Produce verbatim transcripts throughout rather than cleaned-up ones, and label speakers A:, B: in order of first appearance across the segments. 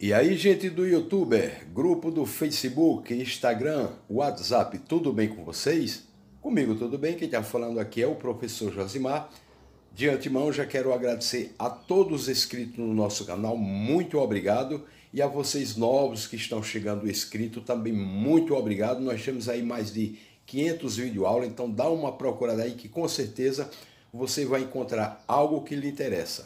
A: E aí, gente do YouTuber, grupo do Facebook, Instagram, WhatsApp, tudo bem com vocês? Comigo tudo bem, quem está falando aqui é o professor Josimar. De antemão, já quero agradecer a todos os inscritos no nosso canal, muito obrigado. E a vocês novos que estão chegando inscritos, também muito obrigado. Nós temos aí mais de quinhentos videoaulas, então dá uma procurada aí que com certeza você vai encontrar algo que lhe interessa.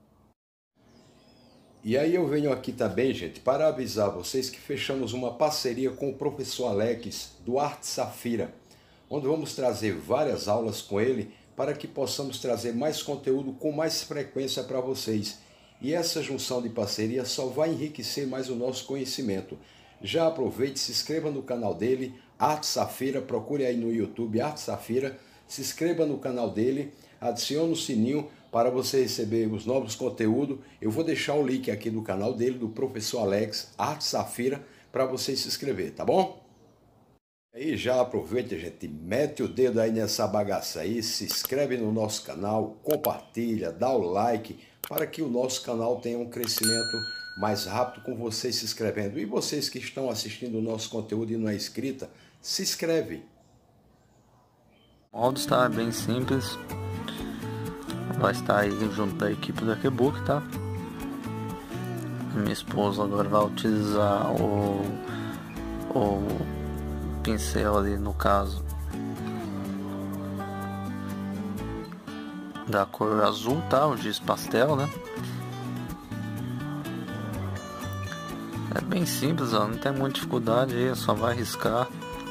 A: E aí eu venho aqui também, gente, para avisar vocês que fechamos uma parceria com o professor Alex do Arte Safira, onde vamos trazer várias aulas com ele para que possamos trazer mais conteúdo com mais frequência para vocês. E essa junção de parceria só vai enriquecer mais o nosso conhecimento. Já aproveite, se inscreva no canal dele, Arte Safira, procure aí no YouTube Arte Safira, se inscreva no canal dele, adicione o sininho para você receber os novos conteúdos. Eu vou deixar o link aqui do canal dele, do professor Alex, Arte Safira, para você se inscrever, tá bom? Aí já aproveita, gente, mete o dedo aí nessa bagaça aí, se inscreve no nosso canal, compartilha, dá o like, para que o nosso canal tenha um crescimento mais rápido com vocês se inscrevendo. E vocês que estão assistindo o nosso conteúdo e não é inscrita, se inscreve.
B: O molde está bem simples. Vai estar aí junto da equipe do Arquibook, tá? Minha esposa agora vai utilizar o, o pincel ali, no caso da cor azul, tá? O giz pastel, né? É bem simples, ó, não tem muita dificuldade aí, só vai riscar.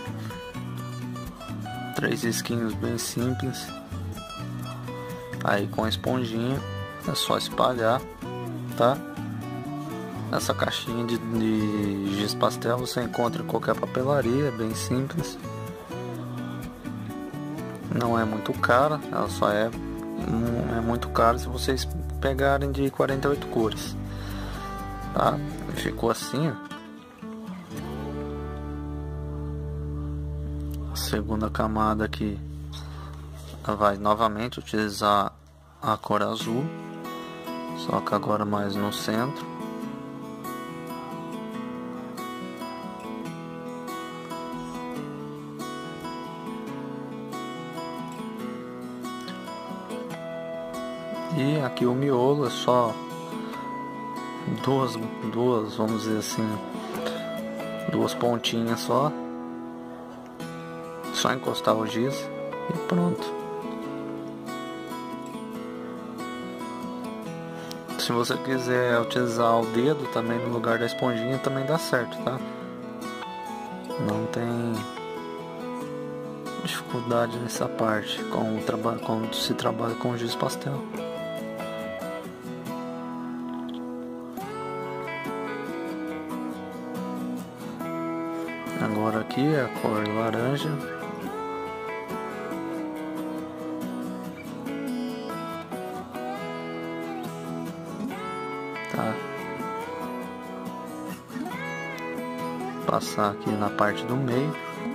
B: Três risquinhos bem simples. Aí com a esponjinha é só espalhar, tá? Essa caixinha de, de giz pastel você encontra em qualquer papelaria, é bem simples. Não é muito cara, ela só é, é muito cara se vocês pegarem de quarenta e oito cores, tá? Ficou assim, ó. A segunda camada aqui vai novamente utilizar a cor azul, só que agora mais no centro. E aqui o miolo é só duas, duas, vamos dizer assim, duas pontinhas só. Só encostar o giz e pronto. Se você quiser utilizar o dedo também no lugar da esponjinha, também dá certo, tá? Não tem dificuldade nessa parte com o trabalho, quando se trabalha com giz pastel. Agora aqui é a cor laranja. Tá. Passar aqui na parte do meio.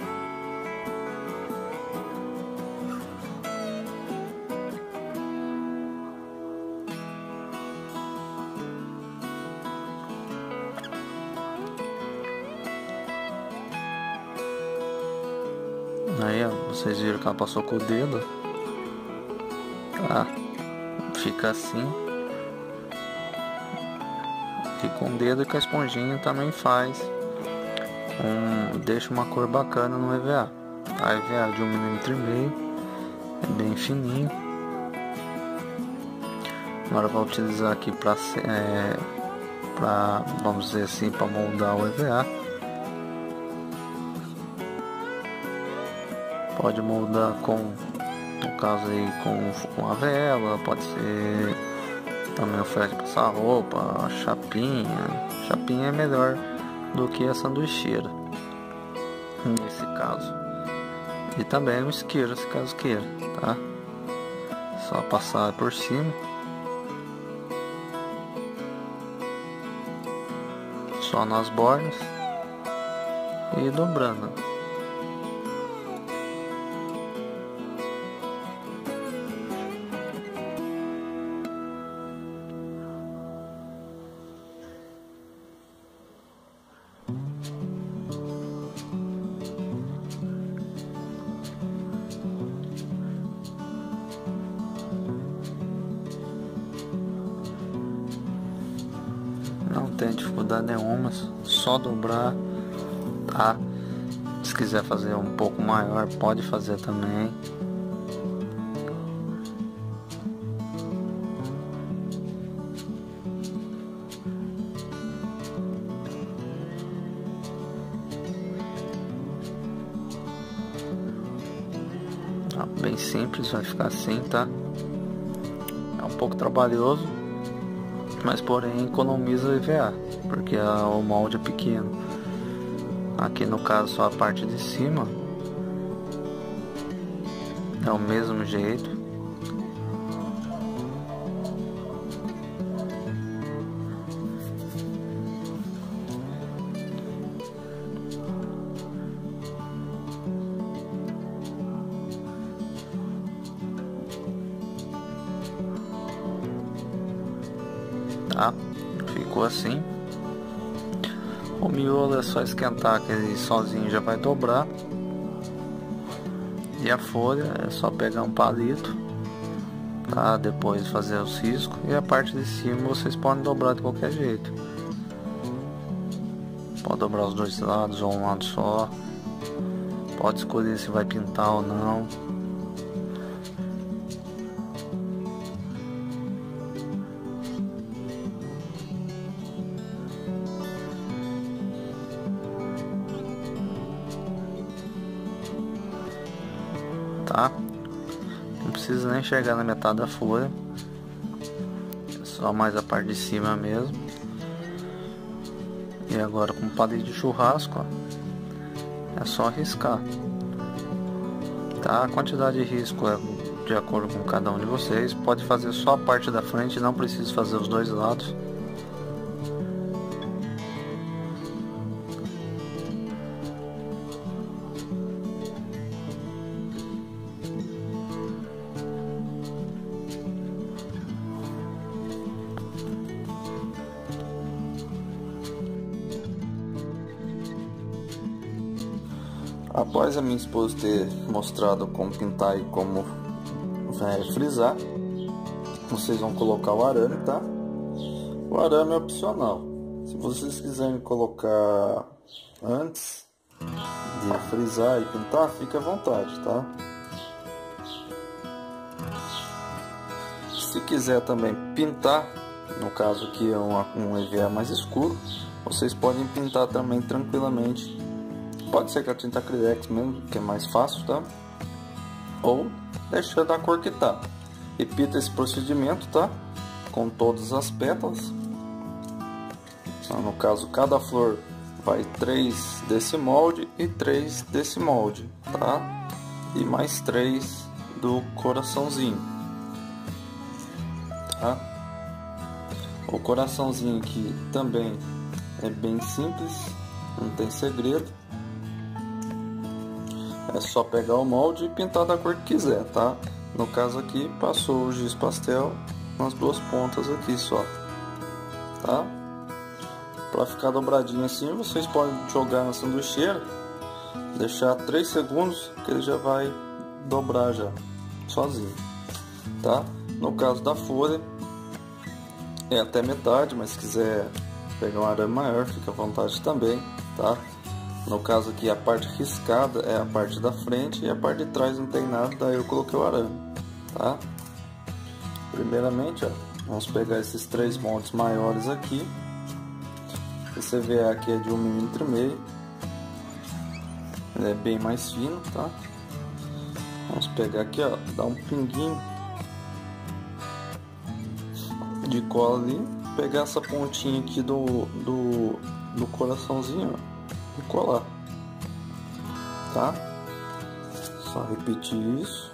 B: Aí, ó, vocês viram que ela passou com o dedo. Tá. Fica assim. E com o dedo e com a esponjinha também faz um, deixa uma cor bacana no E V A. A E V A de um milímetro e meio, é bem fininho. Agora vou utilizar aqui para é, para, vamos dizer assim, para moldar o E V A. Pode moldar com, no caso aí, com, com a vela, pode ser também o ferro de passar roupa, chapinha. Chapinha é melhor do que a sanduicheira, nesse caso. E também o isqueiro, se caso queira, tá? Só passar por cima. Só nas bordas. E dobrando. Não tem dificuldade nenhuma, só dobrar, tá? Se quiser fazer um pouco maior, pode fazer também. Bem simples, vai ficar assim, tá? É um pouco trabalhoso, mas porém economiza I V A, porque a, o molde é pequeno. Aqui no caso só a parte de cima é o mesmo jeito. Tá? Ficou assim. O miolo é só esquentar que ele sozinho já vai dobrar. E a folha é só pegar um palito, tá? Depois fazer os riscos. E a parte de cima vocês podem dobrar de qualquer jeito. Pode dobrar os dois lados ou um lado só. Pode escolher se vai pintar ou não. Tá? Não precisa nem chegar na metade da folha, é só mais a parte de cima mesmo. E agora com palito de churrasco, ó, é só riscar, tá? A quantidade de risco é de acordo com cada um de vocês. Pode fazer só a parte da frente, não precisa fazer os dois lados. Após a minha esposa ter mostrado como pintar e como é, frisar, vocês vão colocar o arame, tá? O arame é opcional. Se vocês quiserem colocar antes de frisar e pintar, fica à vontade, tá? Se quiser também pintar, no caso aqui é um, um E V A mais escuro, vocês podem pintar também tranquilamente. Pode ser com a tinta acrylex mesmo, que é mais fácil, tá? Ou deixar da cor que tá. Repita esse procedimento, tá? Com todas as pétalas. Então, no caso, cada flor vai três desse molde e três desse molde, tá? E mais três do coraçãozinho, tá? O coraçãozinho aqui também é bem simples, não tem segredo. É só pegar o molde e pintar da cor que quiser, tá? No caso aqui, passou o giz pastel nas duas pontas aqui só, tá? Para ficar dobradinho assim, vocês podem jogar na sanduicheira, deixar três segundos que ele já vai dobrar já, sozinho, tá? No caso da folha, é até metade, mas se quiser pegar um arame maior, fica à vontade também, tá? No caso aqui, a parte riscada é a parte da frente e a parte de trás não tem nada, daí eu coloquei o arame, tá? Primeiramente, ó, vamos pegar esses três moldes maiores aqui. Esse E V A aqui é de um milímetro e meio, ele é bem mais fino, tá? Vamos pegar aqui, ó, dar um pinguinho de cola ali, pegar essa pontinha aqui do, do, do coraçãozinho, ó, e colar, tá? Só repetir isso.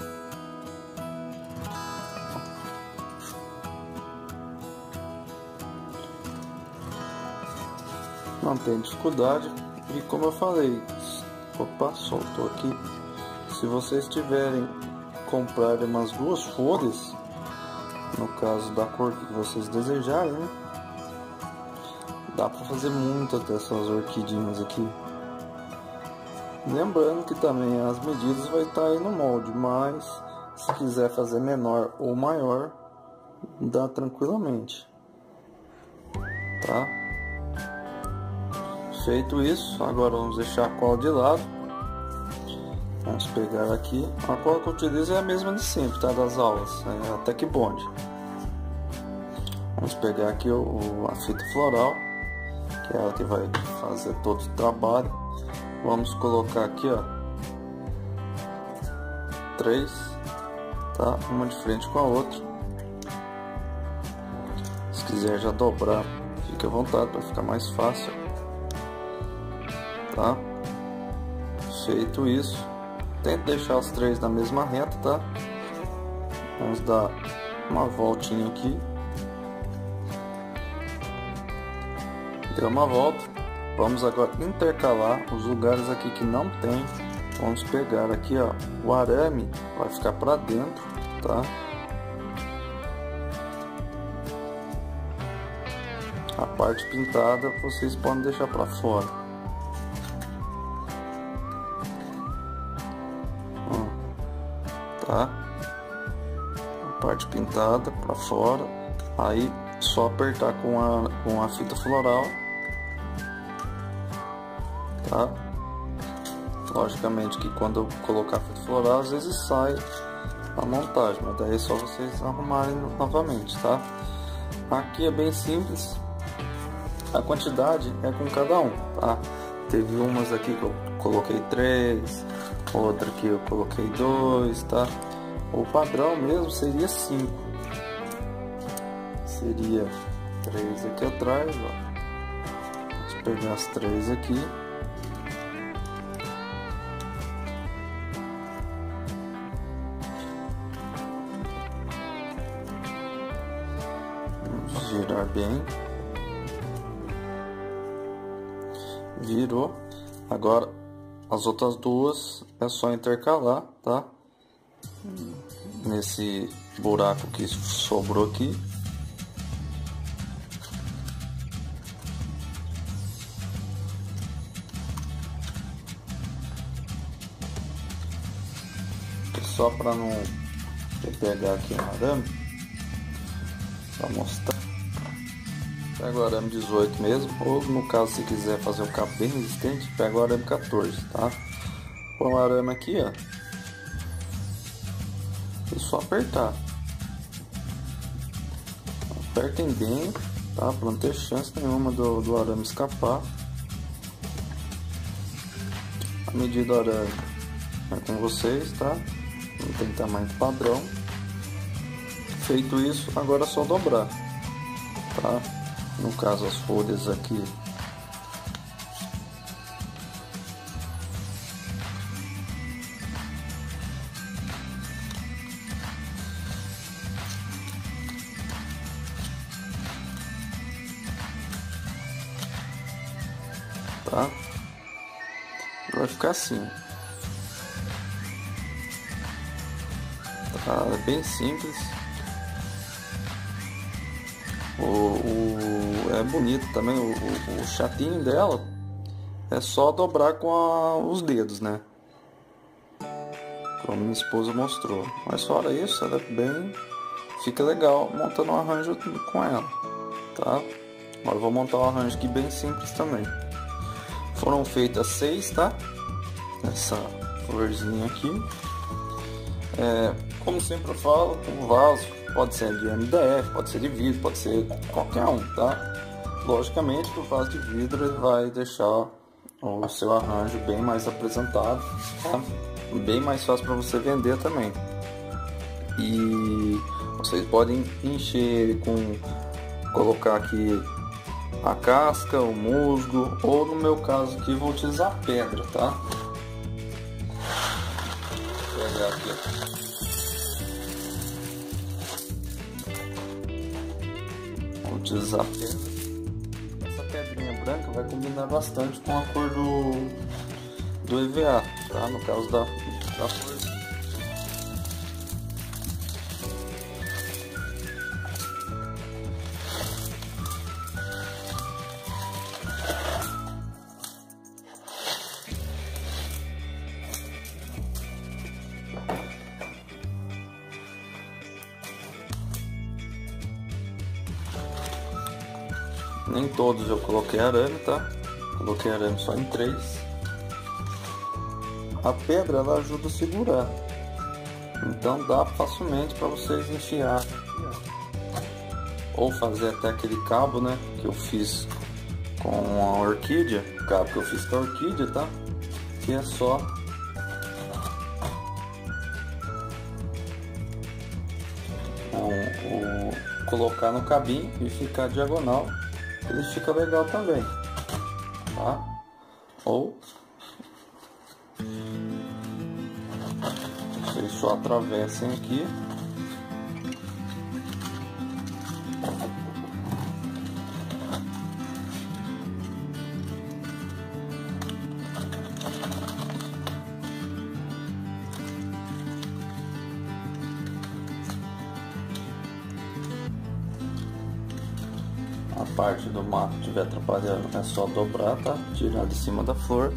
B: Não tem dificuldade. E como eu falei, opa, soltou aqui. Se vocês tiverem comprarem umas duas folhas, no caso da cor que vocês desejarem, né? Dá para fazer muitas dessas orquidinhas aqui. Lembrando que também as medidas vai estar aí no molde, mas se quiser fazer menor ou maior, dá tranquilamente. tá? Feito isso, agora vamos deixar a cola de lado. Vamos pegar aqui, a cola que eu utilizo é a mesma de sempre, tá? Das aulas, é a Tech Bond. Vamos pegar aqui o, o, a fita floral, que é ela que vai fazer todo o trabalho. Vamos colocar aqui, ó, três, tá? Uma de frente com a outra. Se quiser já dobrar, fique à vontade para ficar mais fácil, tá? Feito isso, tente deixar os três na mesma reta, tá? Vamos dar uma voltinha aqui. Deu uma volta. Vamos agora intercalar os lugares aqui que não tem. Vamos pegar aqui, ó, o arame vai ficar para dentro, tá? A parte pintada vocês podem deixar para fora. Ó, tá? A parte pintada para fora. Aí só apertar com a com a fita floral. Tá? Logicamente que quando eu colocar fita floral, às vezes sai a montagem, mas daí é só vocês arrumarem novamente, tá? Aqui é bem simples, a quantidade é com cada um, tá? Teve umas aqui que eu coloquei três, outra aqui eu coloquei dois, tá? O padrão mesmo seria cinco, seria três aqui atrás, ó. Vamos pegar as três aqui. Girar bem, virou. Agora as outras duas é só intercalar, tá? Nesse buraco que sobrou aqui. Só para não pegar aqui no arame, para mostrar. Pega o arame dezoito mesmo, ou no caso se quiser fazer um cabo bem resistente, pega o arame quatorze, tá? Põe o arame aqui, ó, e só apertar. Apertem bem, tá? Para não ter chance nenhuma do, do arame escapar. A medida do arame é com vocês, tá? Não tem tamanho padrão. Feito isso, agora é só dobrar, tá? No caso, as folhas aqui tá? Vai ficar assim, tá? É bem simples. O, o, é bonito também, o, o, o chatinho dela é só dobrar com a, os dedos, né? Como minha esposa mostrou. Mas fora isso, ela é bem... fica legal montando um arranjo com ela, tá? Agora eu vou montar um arranjo aqui bem simples também. Foram feitas seis, tá? Essa florzinha aqui. É, como sempre eu falo, o vaso pode ser de M D F, pode ser de vidro, pode ser qualquer um, tá? Logicamente que o vaso de vidro ele vai deixar o seu arranjo bem mais apresentado, tá? Bem mais fácil para você vender também. E vocês podem encher ele com, colocar aqui a casca, o musgo, ou no meu caso aqui vou utilizar pedra, tá? Vou pegar aqui. Utilizar pedra. Essa pedrinha branca vai combinar bastante com a cor do, do E V A, tá? No caso da, da florzinha. Nem todos eu coloquei arame, tá? Coloquei arame só em três. A pedra ela ajuda a segurar, então dá facilmente para vocês enfiar ou fazer até aquele cabo, né, que eu fiz com a orquídea, o cabo que eu fiz com a orquídea, tá? Que é só o, o, colocar no cabinho e ficar diagonal, ele fica legal também, tá? Ou vocês só atravessem aqui. A parte do mato que estiver atrapalhando é só dobrar, tá? Tirar de cima da flor.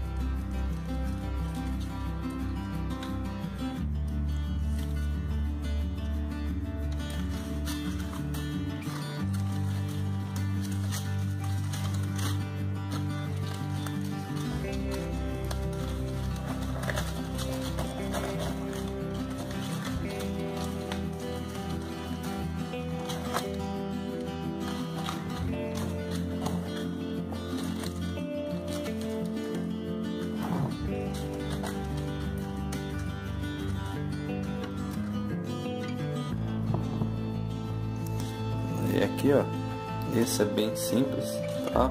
B: E aqui, ó, esse é bem simples, tá?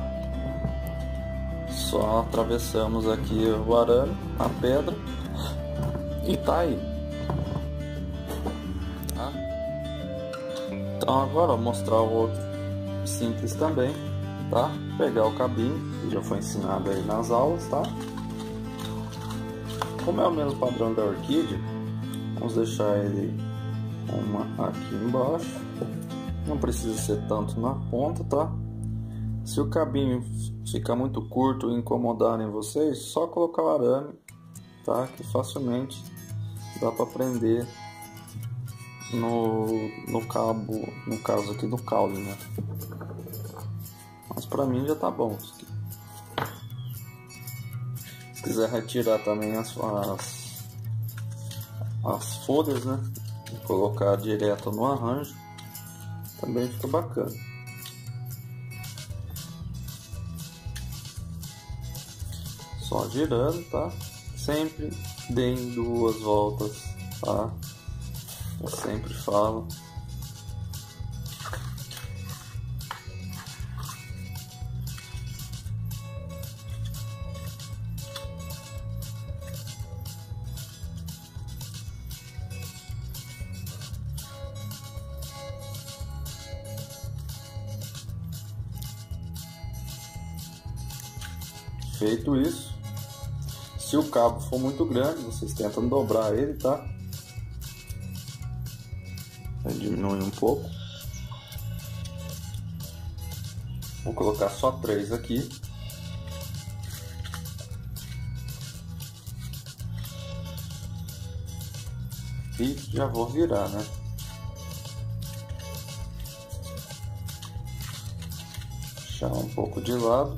B: Só atravessamos aqui o arame, a pedra e tá aí, tá? Então agora eu vou mostrar o outro simples também, tá? Pegar o cabinho, que já foi ensinado aí nas aulas, tá? Como é o mesmo padrão da orquídea, vamos deixar ele uma aqui embaixo. Não precisa ser tanto na ponta, tá? Se o cabinho ficar muito curto e incomodarem vocês, só colocar o arame, tá? Que facilmente dá para prender no, no cabo, no caso aqui do caule, né? Mas para mim já tá bom. Se quiser retirar também as, as, as folhas, né? E colocar direto no arranjo, também fica bacana. Só girando, tá? Sempre deem duas voltas, tá? Eu sempre falo. Feito isso, se o cabo for muito grande, vocês tentam dobrar ele, tá? Vai diminuir um pouco. Vou colocar só três aqui. E já vou virar, né? Deixar um pouco de lado.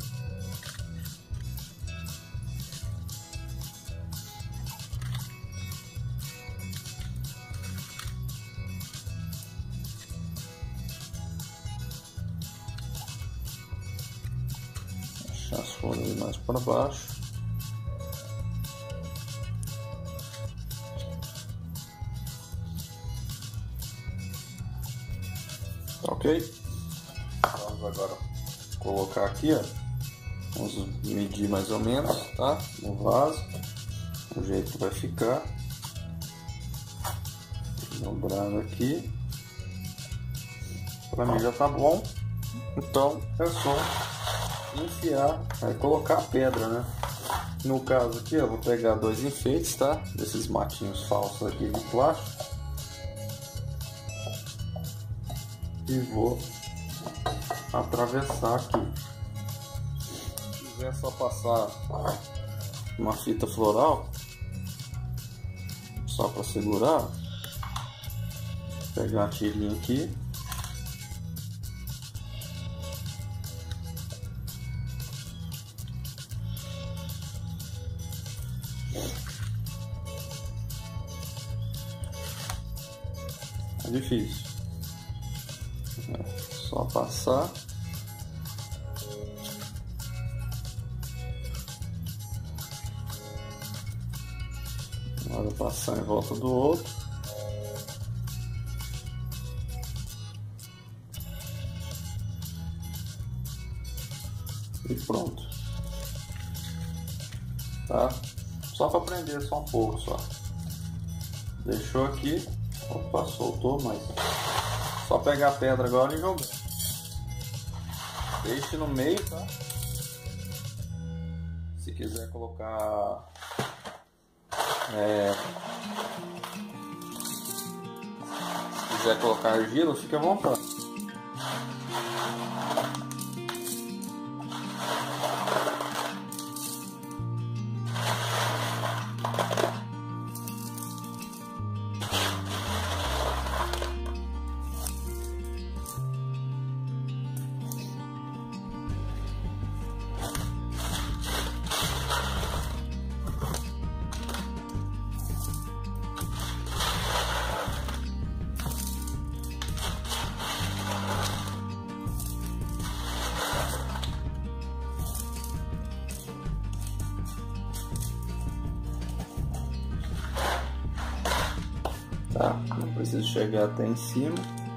B: As folhas mais para baixo. Ok? Vamos agora colocar aqui, ó. Vamos medir mais ou menos, tá? No vaso, o jeito que vai ficar. Dobrando aqui. Para mim já tá bom. Então é só enfiar, aí colocar a pedra, né? No caso aqui, eu vou pegar dois enfeites, tá? Desses matinhos falsos aqui de plástico e vou atravessar aqui. Se quiser só passar uma fita floral só para segurar, pegar a tirinha aqui. É difícil. É só passar. Agora passar em volta do outro. E pronto. Tá? Só para prender só um pouco só. Deixou aqui. Opa, soltou, mas só pegar a pedra agora e jogar. Deixe no meio, tá? Se quiser colocar é, se quiser colocar argila, fica à vontade. Tá? Não precisa chegar até em cima.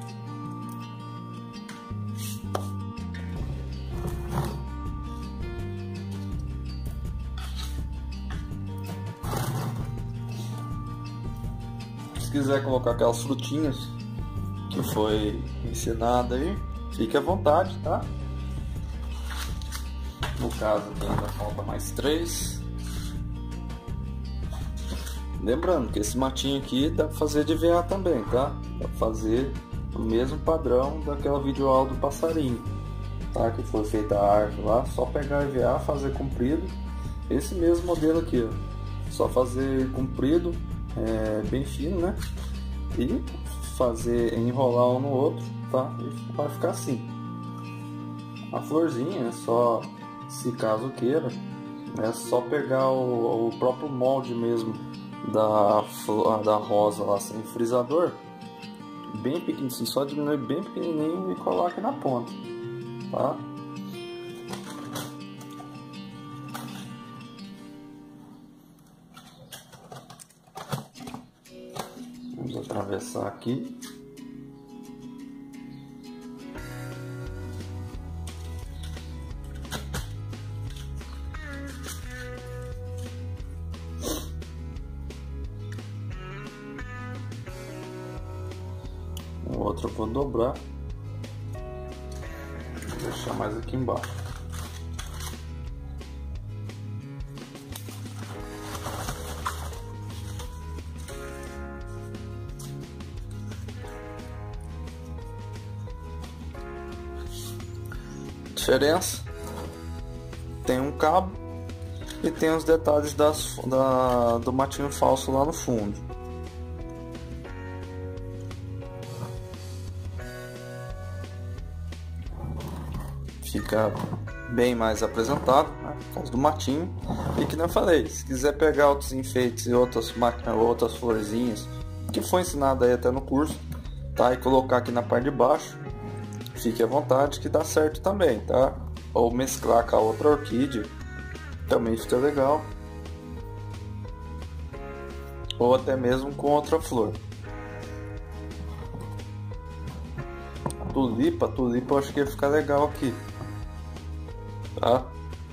B: Se quiser colocar aquelas frutinhas que foi ensinado aí, fique à vontade, tá? No caso aqui ainda falta mais três. Lembrando que esse matinho aqui dá para fazer de E V A também, tá? Dá para fazer o mesmo padrão daquela videoaula do passarinho, tá? Que foi feita a árvore lá, só pegar E V A, fazer comprido. Esse mesmo modelo aqui, ó. Só fazer comprido, é, bem fino, né? E fazer, enrolar um no outro, tá? E vai ficar assim. A florzinha é só, se caso queira, é só pegar o, o próprio molde mesmo da, da rosa lá sem frisador, bem pequenininho, só diminuir bem pequenininho e colar aqui na ponta, tá? Vamos atravessar aqui. Outra eu vou dobrar, vou deixar mais aqui embaixo. Diferença: tem um cabo e tem os detalhes das, da, do matinho falso lá no fundo. Fica bem mais apresentável, né, por causa do matinho. E que nem eu falei, se quiser pegar outros enfeites e outras, outras florzinhas que foi ensinado aí até no curso, tá, e colocar aqui na parte de baixo, fique à vontade que dá certo também, tá? Ou mesclar com a outra orquídea, também fica legal. Ou até mesmo com outra flor. Tulipa, tulipa eu acho que ia ficar legal aqui. Tá?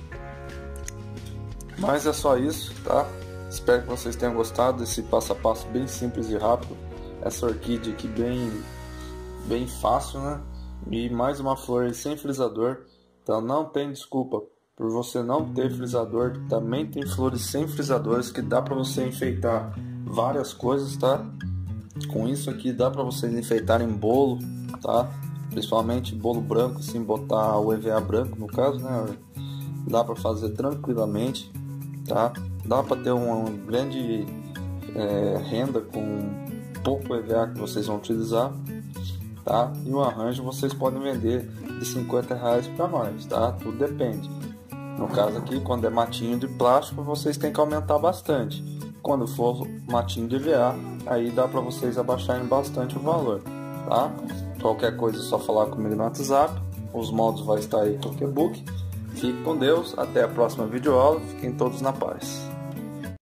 B: Mas é só isso, tá? Espero que vocês tenham gostado desse passo a passo bem simples e rápido. Essa orquídea aqui bem, bem fácil, né? E mais uma flor sem frisador. Então não tem desculpa por você não ter frisador. Também tem flores sem frisadores que dá para você enfeitar várias coisas, tá? Com isso aqui dá para vocês enfeitarem bolo, tá? Principalmente bolo branco, assim, botar o E V A branco no caso, né? Dá para fazer tranquilamente, tá? Dá para ter uma grande é, renda com pouco E V A que vocês vão utilizar, tá? E o arranjo vocês podem vender de cinquenta reais para mais, tá? Tudo depende. No caso aqui, quando é matinho de plástico, vocês têm que aumentar bastante. Quando for matinho de E V A, aí dá para vocês abaixarem bastante o valor, tá? Qualquer coisa é só falar comigo no WhatsApp. Os moldes vai estar aí no e-book. Fique com Deus, até a próxima videoaula. Fiquem todos na paz.